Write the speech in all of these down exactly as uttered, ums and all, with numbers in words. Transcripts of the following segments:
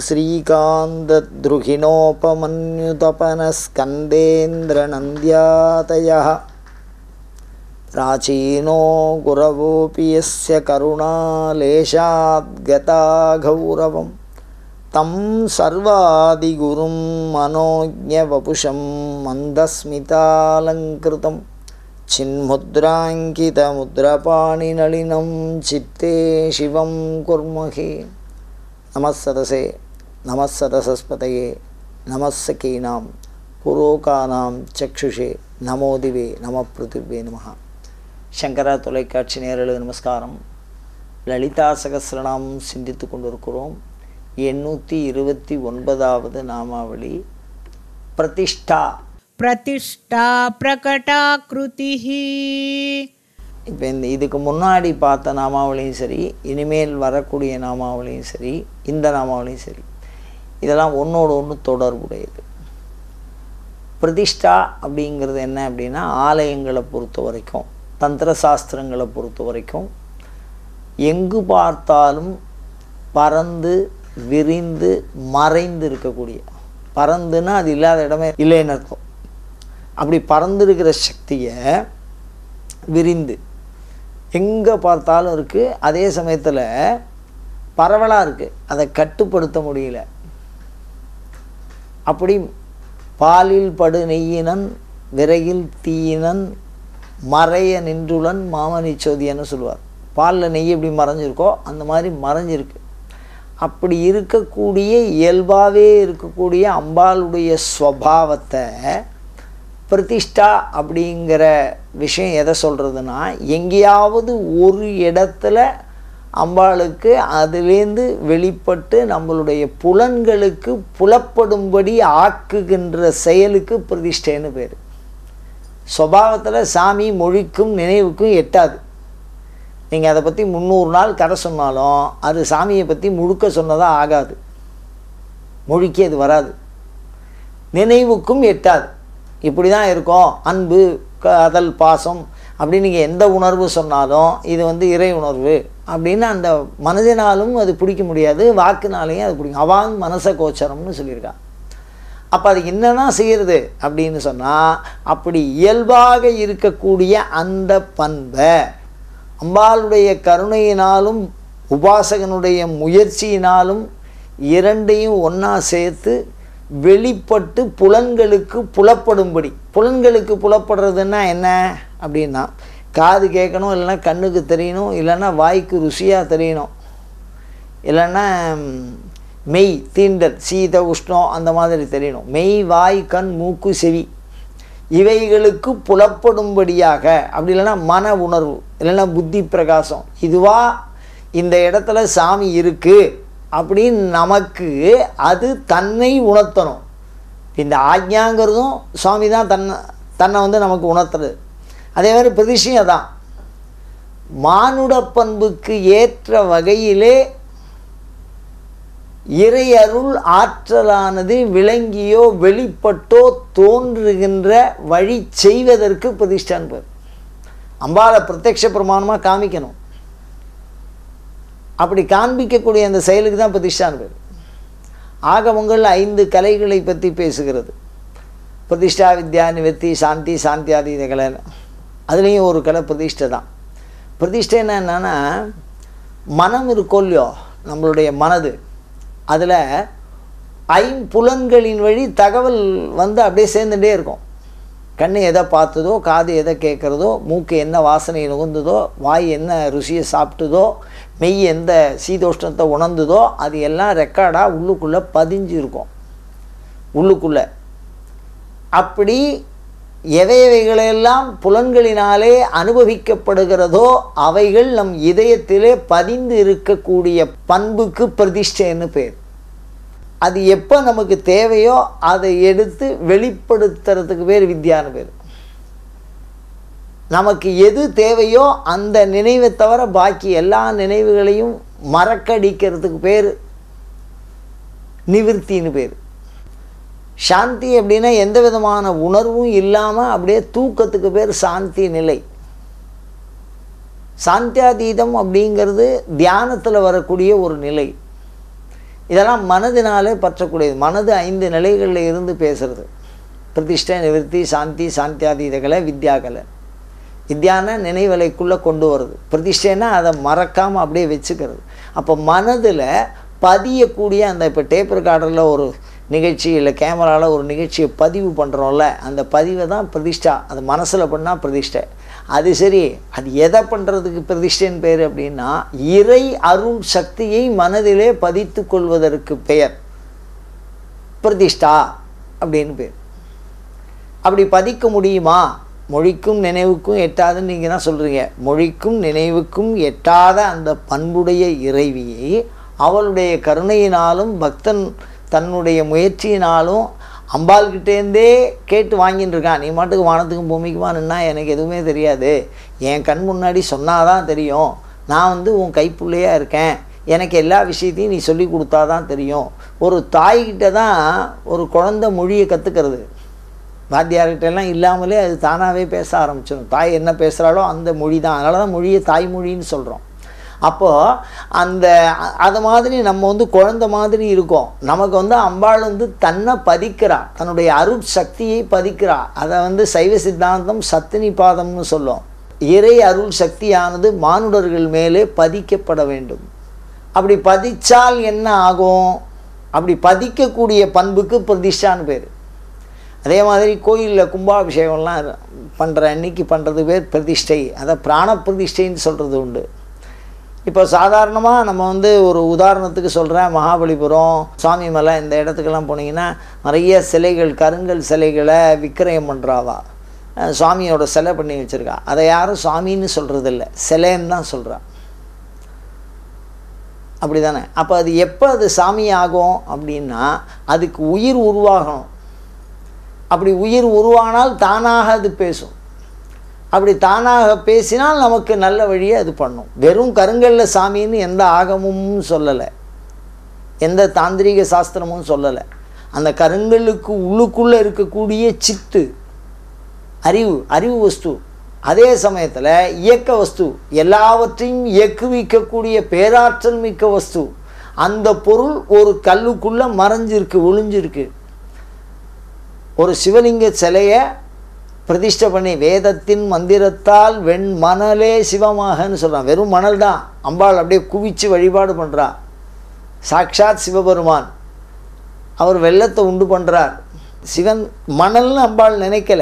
श्रीकान्तद्रुहिणोपमन्युतपनस्कन्देन्द्रनन्द्यातयः प्राचीनो गुरवोऽपि यस्य करुणालेशाद्गता गौरवं तं सर्वादिगुरुं मनोज्ञवपुषं मन्दस्मितालङ्कृतं चिन्मुद्राङ्कितमुद्रपाणिनलिनं चित्ते शिवं कुर्महे। नमस्सदसे नमस्सदसस्पतये नमस्सकीनां पुरोकानां चक्षुषे நமோதிவே நம பிருத்திவே நமः. சங்கரா தொலைக்காட்சி நேயர்களுக்கு நமஸ்காரம். லலிதா சகஸ்ரநாமம் சிந்தித்து கொண்டிருக்கிறோம். எண்ணூற்றி இருபத்தி ஒன்பதாவது நாமாவளி பிரதிஷ்டா. பிரதிஷ்டா பிரகடாக்ருதி. இப்போ இந்த இதுக்கு முன்னாடி பார்த்த நாமாவளியும் சரி, இனிமேல் வரக்கூடிய நாமாவளியும் சரி, இந்த நாமாவளியும் சரி, இதெல்லாம் ஒன்றோடு ஒன்று தொடர்புடையது. பிரதிஷ்டா அப்படிங்கிறது என்ன அப்படின்னா, ஆலயங்களை பொறுத்த வரைக்கும், தந்திர சாஸ்திரங்களை பொறுத்த வரைக்கும் எங்கு பார்த்தாலும் பறந்து விரிந்து மறைந்து இருக்கக்கூடிய, பறந்துன்னா அது இல்லாத இடமே இல்லைன்னு அர்த்தம். அப்படி பறந்து இருக்கிற சக்தியை விரிந்து எங்கே பார்த்தாலும் இருக்குது. அதே சமயத்தில் பரவலாக இருக்குது, அதை கட்டுப்படுத்த முடியல. அப்படி பாலில் படு நெய்யினன் விரையில் தீயினன் மறைய நின்றுளன் மாமணி சோதியன்னு சொல்லுவார். பாலில் நெய் எப்படி மறைஞ்சிருக்கோ அந்த மாதிரி மறைஞ்சிருக்கு. அப்படி இருக்கக்கூடிய இயல்பாகவே இருக்கக்கூடிய அம்பாளுடைய ஸ்வபாவத்தை பிரதிஷ்டா அப்படிங்கிற விஷயம் எதை சொல்கிறதுனா, எங்கேயாவது ஒரு இடத்துல அம்பாளுக்கு அதிலேருந்து வெளிப்பட்டு நம்மளுடைய புலன்களுக்கு புலப்படும்படி ஆக்குகின்ற செயலுக்கு பிரதிஷ்டைன்னு பேர். சுபாவத்தில் சாமி மொழிக்கும் நினைவுக்கும் எட்டாது. நீங்கள் அதை பற்றி முந்நூறு நாள் கதை சொன்னாலும் அது சாமியை பற்றி முழுக்க சொன்னதாக ஆகாது. மொழிக்கு அது வராது, நினைவுக்கும் எட்டாது. இப்படி தான் இருக்கும். அன்பு, காதல், பாசம் அப்படின்னு நீங்கள் எந்த உணர்வு சொன்னாலும் இது வந்து இறை உணர்வு அப்படின்னு அந்த மனதினாலும் அது பிடிக்க முடியாது, வாக்குனாலையும் அது பிடிக்கும். அவாங் மனச கோச்சரம்னு சொல்லியிருக்கான். அப்போ அது என்னென்னா செய்கிறது அப்படின்னு சொன்னால், அப்படி இயல்பாக இருக்கக்கூடிய அந்த பண்பை அம்பாளுடைய கருணையினாலும் உபாசகனுடைய முயற்சியினாலும் இரண்டையும் ஒன்றா சேர்த்து வெளிப்பட்டு புலன்களுக்கு புலப்படும்படி. புலன்களுக்கு புலப்படுறதுன்னா என்ன அப்படின்னா, காது கேட்கணும், இல்லைன்னா கண்ணுக்கு தெரியணும், இல்லைன்னா வாய்க்கு ருசியாக தெரியணும், இல்லைன்னா மெய் தீண்டல் சீத உஷ்ணம் அந்த மாதிரி தெரியணும். மெய், வாய், கண், மூக்கு, செவி இவைகளுக்கு புலப்படும்படியாக, அப்படி இல்லைன்னா மன உணர்வு, இல்லைன்னா புத்தி பிரகாசம், இதுவா இந்த இடத்துல சாமி இருக்குது அப்படின்னு நமக்கு அது தன்னை உணர்த்தணும். இந்த ஆக்ஞாங்கிறதும் சுவாமி தான் தன்னை தன்னை வந்து நமக்கு உணர்த்துறது. அதே மாதிரி பிரதிஷ்டையும் தான் மானுட பண்புக்கு ஏற்ற வகையிலே இறையருள் ஆற்றலானது விளங்கியோ வெளிப்பட்டோ தோன்றுகின்ற வழி செய்வதற்கு பிரதிஷ்டான் பேர். அம்பாளை பிரத்யக்ஷ பிரமாணமாக காமிக்கணும். அப்படி காண்பிக்கக்கூடிய அந்த செயலுக்கு தான் பிரதிஷ்டான் பேர். ஆகமங்கள் ஐந்து கலைகளை பற்றி பேசுகிறது. பிரதிஷ்டா, வித்யா, நிவர்த்தி, சாந்தி, சாந்தியாதீத கலைன்னு. அதுலேயும் ஒரு கலை பிரதிஷ்டை தான். பிரதிஷ்டைன்னா என்னென்னா, மனம் இருக்கோ இல்லையோ நம்மளுடைய மனது, அதில் ஐம்புலன்களின் வழி தகவல் வந்து அப்படியே சேர்ந்துட்டே இருக்கும். கண்ணு எதை பார்த்ததோ, காது எதை கேட்குறதோ, மூக்கு என்ன வாசனை நுகர்ந்ததோ, வாய் என்ன ருசியை சாப்பிட்டதோ, மெய் எந்த சீதோஷ்ணத்தை உணர்ந்ததோ, அது எல்லாம் ரெக்கார்டாக உள்ளுக்குள்ளே பதிஞ்சு இருக்கும் உள்ளுக்குள்ளே. அப்படி எவையவைகளெல்லாம் புலன்களினாலே அனுபவிக்கப்படுகிறதோ அவைகள் நம் இதயத்திலே பதிந்து இருக்கக்கூடிய பண்புக்கு பிரதிஷ்டைன்னு பேர். அது எப்போ நமக்கு தேவையோ அதை எடுத்து வெளிப்படுத்துறதுக்கு பேர் வித்யான்னு பேர். நமக்கு எது தேவையோ அந்த நினைவை தவிர பாக்கி எல்லா நினைவுகளையும் மறக்கடிக்கிறதுக்கு பேர் நிவிருத்தின்னு பேர். சாந்தி அப்படின்னா எந்த விதமான உணர்வும் இல்லாமல் அப்படியே தூக்கத்துக்கு பேர் சாந்தி நிலை. சாந்தியாதீதம் அப்படிங்கிறது தியானத்தில் வரக்கூடிய ஒரு நிலை. இதெல்லாம் மனதினாலே பற்றக்கூடியது. மனது ஐந்து நிலைகளில் இருந்து பேசுறது. பிரதிஷ்டை, நிவர்த்தி, சாந்தி, சாந்தியாதீதகலை, வித்யாகலை. வித்யான நினைவலைக்குள்ளே கொண்டு வருது. பிரதிஷ்டைன்னா அதை மறக்காமல் அப்படியே வச்சுக்கிறது. அப்போ மனதில் பதியக்கூடிய அந்த இப்போ டேப் ரெக்கார்டரில் ஒரு நிகழ்ச்சி இல்லை கேமராவில் ஒரு நிகழ்ச்சியை பதிவு பண்ணுறோம்ல, அந்த பதிவை தான் பிரதிஷ்டா. அது மனசில் பண்ணால் பிரதிஷ்டை. அது சரி, அது எதை பண்ணுறதுக்கு பிரதிஷ்டைன்னு பேர் அப்படின்னா, இறை அருள் சக்தியை மனதிலே பதித்து கொள்வதற்கு பெயர் பிரதிஷ்டா அப்படின்னு பேர். அப்படி பதிக்க முடியுமா? மொழிக்கும் நினைவுக்கும் எட்டாதுன்னு நீங்கள் தான் சொல்கிறீங்க. மொழிக்கும் நினைவுக்கும் எட்டாத அந்த பண்புடைய இறைவியை அவளுடைய கருணையினாலும் பக்தன் தன்னுடைய முயற்சியினாலும் அம்பாள்கிட்டேருந்தே கேட்டு வாங்கின்னு இருக்கான். நீ மாட்டுக்கு வானத்துக்கும் பூமிக்குமா நின்னா எனக்கு எதுவுமே தெரியாது, என் கண் முன்னாடி சொன்னாதான் தெரியும், நான் வந்து உன் கைப்புள்ளையாக இருக்கேன், எனக்கு எல்லா விஷயத்தையும் நீ சொல்லி கொடுத்தா தான் தெரியும். ஒரு தாய்கிட்ட தான் ஒரு குழந்தை மொழியை கற்றுக்கிறது. வாத்தியார்கிட்டெல்லாம் இல்லாமலே அது தானாகவே பேச ஆரம்பிச்சிடும். தாய் என்ன பேசுகிறாளோ அந்த மொழி தான். அதனால தான் மொழியை தாய்மொழின்னு சொல்கிறோம். அப்போது அந்த அது மாதிரி நம்ம வந்து குழந்தை மாதிரி இருக்கோம். நமக்கு வந்து அம்பாள் வந்து தன்னை பதிக்கிறா, தன்னுடைய அருட் சக்தியை பதிக்கிறா. அதை வந்து சைவ சித்தாந்தம் சத்தினி பாதம்னு சொல்லும். இறை அருள் சக்தியானது மானுடர்கள் மேலே பதிக்கப்பட வேண்டும். அப்படி பதிச்சால் என்ன ஆகும்? அப்படி பதிக்கக்கூடிய பண்புக்கு பிரதிஷ்டான்னு பேர். அதே மாதிரி கோயிலில் கும்பாபிஷேகம்லாம் பண்ணுற அன்னைக்கு பண்ணுறது பேர் பிரதிஷ்டை. அதை பிராண பிரதிஷ்டைன்னு சொல்கிறது உண்டு. இப்போ சாதாரணமாக நம்ம வந்து ஒரு உதாரணத்துக்கு சொல்கிறேன், மகாபலிபுரம், சுவாமி மலை, இந்த இடத்துக்கெல்லாம் போனீங்கன்னா நிறைய சிலைகள், கருங்கல் சிலைகளை விக்கிரயம் பண்ணுறாவா, சுவாமியோட சிலை பண்ணி வச்சுருக்கா. அதை யாரும் சுவாமின்னு சொல்கிறது இல்லை, சிலைன்னு தான் சொல்கிறா. அப்படி தானே? அப்போ அது எப்போ அது சாமி ஆகும் அப்படின்னா, அதுக்கு உயிர் உருவாகணும். அப்படி உயிர் உருவானால் தானாக அது பேசும். அப்படி தானாக பேசினால் நமக்கு நல்ல வழியை அது பண்ணும். வெறும் கருங்கல்ல சாமின்னு எந்த ஆகமும் சொல்லலை, எந்த தாந்திரிக சாஸ்திரமும் சொல்லலை. அந்த கருங்கல்லுக்கு உள்ளுக்குள்ளே இருக்கக்கூடிய சித்து, அறிவு, அறிவு வஸ்து, அதே சமயத்தில் இயக்க வஸ்து, எல்லாவற்றையும் இயக்குவிக்கக்கூடிய பேராற்றல் மிக்க வஸ்து. அந்த பொருள் ஒரு கல்லுக்குள்ளே மறைஞ்சிருக்கு, ஒளிஞ்சிருக்கு. ஒரு சிவலிங்க சிலையை பிரதிஷ்டை பண்ணி வேதத்தின் மந்திரத்தால் வெண் மணலே சிவமாகன்னு சொல்கிறான். வெறும் மணல் தான், அம்பாள் அப்படியே குவிச்சு வழிபாடு பண்ணுறா. சாக்ஷாத் சிவபெருமான் அவர் வெள்ளத்தை உண்டு பண்ணுறார். சிவன் மணல்னு அம்பாள் நினைக்கல.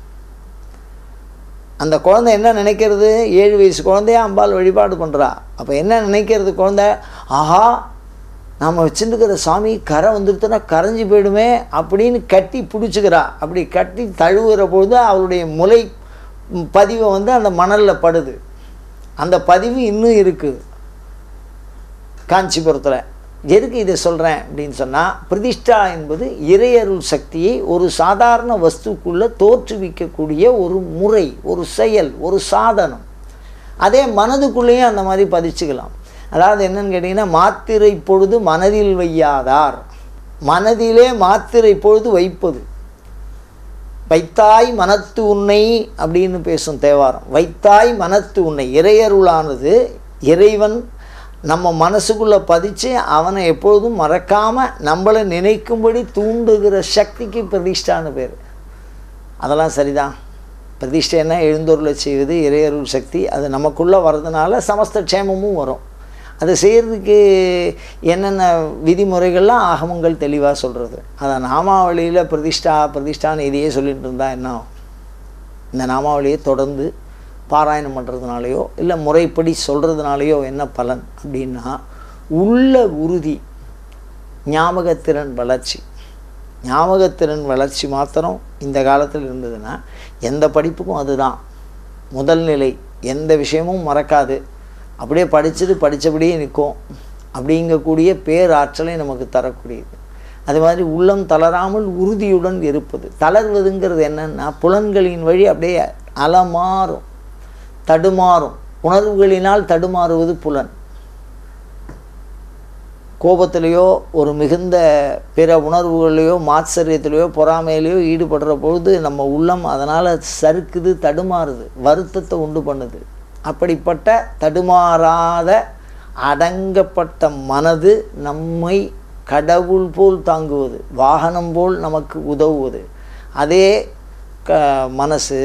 அந்த குழந்தை என்ன நினைக்கிறது? ஏழு வயசு குழந்தைய அம்பாள் வழிபாடு பண்ணுறா. அப்போ என்ன நினைக்கிறது குழந்தை? ஆஹா, நாம் வச்சுருக்கிற சாமி கரை வந்துடுத்துனா கரைஞ்சி போயிடுமே அப்படின்னு கட்டி பிடிச்சிக்கிறா. அப்படி கட்டி தழுவுகிற பொழுது அவளுடைய முளை பதிவை வந்து அந்த மணலில் படுது. அந்த பதிவு இன்னும் இருக்குது காஞ்சிபுரத்தில். எதுக்கு இதை சொல்கிறேன் அப்படின்னு சொன்னால், பிரதிஷ்டா என்பது இறையருள் சக்தியை ஒரு சாதாரண வஸ்துக்குள்ளே தோற்றுவிக்கக்கூடிய ஒரு முறை, ஒரு செயல், ஒரு சாதனம். அதே மனதுக்குள்ளேயும் அந்த மாதிரி பதிச்சுக்கலாம். அதாவது என்னன்னு கேட்டிங்கன்னா, மாத்திரை பொழுது மனதில் வையாதார், மனதிலே மாத்திரை பொழுது வைப்பது. வைத்தாய் மனத்து உன்னை அப்படின்னு பேசும் தேவாரம். வைத்தாய் மனத்து உன்னை, இறையருளானது இறைவன் நம்ம மனசுக்குள்ளே பதித்து அவனை எப்பொழுதும் மறக்காமல் நம்மளை நினைக்கும்படி தூண்டுகிற சக்திக்கு பிரதிஷ்டான்னு பேர். அதெல்லாம் சரிதான். பிரதிஷ்டைன்னா எழுந்தொருளை செய்வது இறையருள் சக்தி. அது நமக்குள்ளே வர்றதுனால சமஸ்த க்ஷேமமும் வரும். அதை செய்கிறதுக்கு என்னென்ன விதிமுறைகள்லாம் ஆகமங்கள் தெளிவாக சொல்கிறது. அதை நாமாவளியில் பிரதிஷ்டா பிரதிஷ்டான்னு இதையே சொல்லிட்டு இருந்தால் என்ன ஆகும்? இந்த நாமாவளியை தொடர்ந்து பாராயணம் பண்ணுறதுனாலையோ இல்லை முறைப்படி சொல்கிறதுனாலையோ என்ன பலன் அப்படின்னா, உள்ள உறுதி, ஞாபகத்திறன் வளர்ச்சி. ஞாபகத்திறன் வளர்ச்சி மாத்திரம் இந்த காலத்தில் இருந்ததுன்னா எந்த படிப்புக்கும் அதுதான் முதல் நிலை. எந்த விஷயமும் மறக்காது, அப்படியே படிச்சுட்டு படித்தபடியே நிற்கும். அப்படிங்கக்கூடிய பேராற்றலை நமக்கு தரக்கூடியது. அது மாதிரி உள்ளம் தளராமல் உறுதியுடன் இருப்பது. தளர்வதுங்கிறது என்னன்னா, புலன்களின் வழி அப்படியே அலமாறும், தடுமாறும். உணர்வுகளினால் தடுமாறுவது புலன். கோபத்திலேயோ ஒரு மிகுந்த பிற உணர்வுகளையோ மாத்சரியத்திலேயோ பொறாமையிலையோ ஈடுபடுற பொழுது நம்ம உள்ளம் அதனால் சறுக்குது, தடுமாறுது, வருத்தத்தை உண்டு பண்ணுது. அப்படிப்பட்ட தடுமாறாத அடங்கப்பட்ட மனது நம்மை கடவுள் போல் தாங்குவது, வாகனம் போல் நமக்கு உதவுவது. அதே க மனசு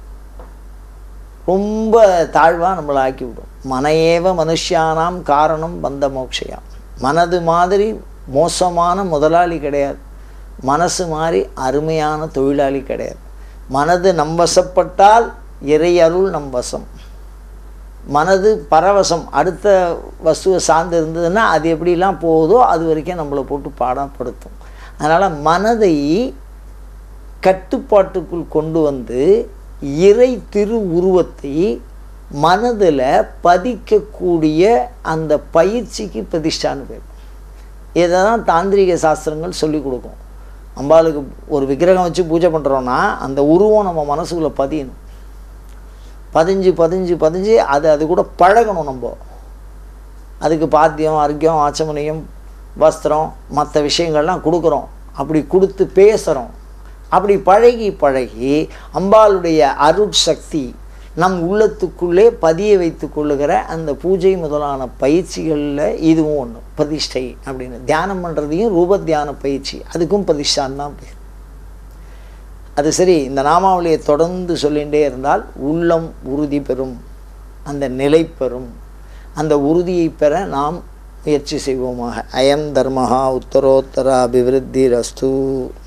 ரொம்ப தாழ்வாக நம்மளை ஆக்கிவிடும். மனையேவ மனுஷியானாம் காரணம் பந்த மோட்சையாம். மனது மாதிரி மோசமான முதலாளி கிடையாது, மனசு மாதிரி அருமையான தொழிலாளி கிடையாது. மனது நம்பசப்பட்டால் இறை அருள் நம் வசம். மனது பரவசம், அடுத்த வஸ்துவை சார்ந்து இருந்ததுன்னா அது எப்படிலாம் போகுதோ அது வரைக்கும் நம்மளை போட்டு பாடப்படுத்தும். அதனால் மனதை கட்டுப்பாட்டுக்குள் கொண்டு வந்து இறை திரு உருவத்தை மனதில் பதிக்கக்கூடிய அந்த பயிற்சிக்கு பிரதிஷ்டான்னு பேர். இதை தான் தாந்திரிக சாஸ்திரங்கள் சொல்லிக் கொடுக்கும். அம்பாளுக்கு ஒரு விக்கிரகம் வச்சு பூஜை பண்ணுறோன்னா அந்த உருவம் நம்ம மனசுக்குள்ளே பதியணும். பதிஞ்சு பதிஞ்சு பதிஞ்சு அது அது கூட பழகணும். நம்ம அதுக்கு பாத்தியம், அர்க்கியம், ஆச்சமனியம், வஸ்திரம், மற்ற விஷயங்கள்லாம் கொடுக்குறோம். அப்படி கொடுத்து பேசுகிறோம். அப்படி பழகி பழகி அம்பாளுடைய அருட்சக்தி நம் உள்ளத்துக்குள்ளே பதிய வைத்து கொள்ளுகிற அந்த பூஜை முதலான பயிற்சிகளில் இதுவும் ஒன்று. பிரதிஷ்டை அப்படின்னு தியானம் பண்ணுறதையும் ரூப தியான பயிற்சி, அதுக்கும் பிரதிஷ்டான் தான் பேர். அது சரி, இந்த நாமாவளியை தொடர்ந்து சொல்லிகிட்டே இருந்தால் உள்ளம் உறுதி பெறும், அந்த நிலை பெறும். அந்த உறுதியை பெற நாம் முயற்சி செய்வோமாக. அயம் தர்மஹா உத்தரோத்தர அபிவிருத்தி ரஸ்து.